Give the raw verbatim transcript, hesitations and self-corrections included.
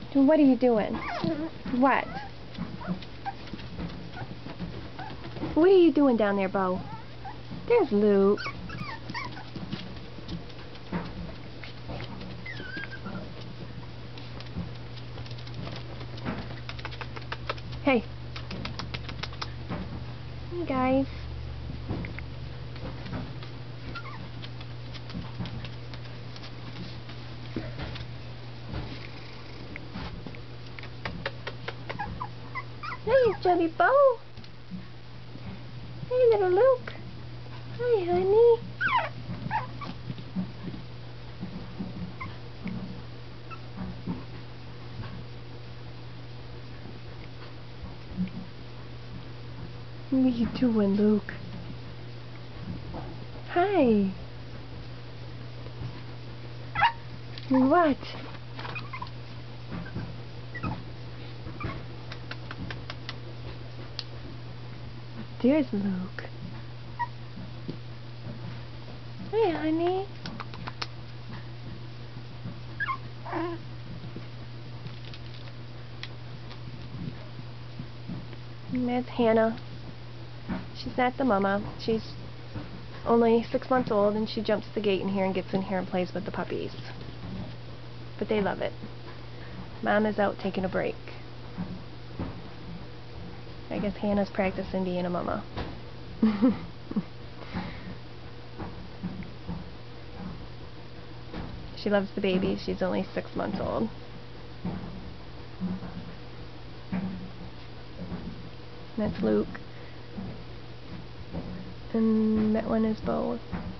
What are you doing? What? What are you doing down there, Bo? There's Luke. Hey. Hey, guys. Hey, Chubby Bo. Hey, little Luke. Hi, honey. What are you doing, Luke? Hi. What? There's Luke. Hey, honey. And that's Hannah. She's not the mama. She's only six months old, and she jumps the gate in here and gets in here and plays with the puppies. But they love it. Mom is out taking a break. I guess Hannah's practicing being a mama. She loves the baby. She's only six months old. That's Luke. And that one is Bo.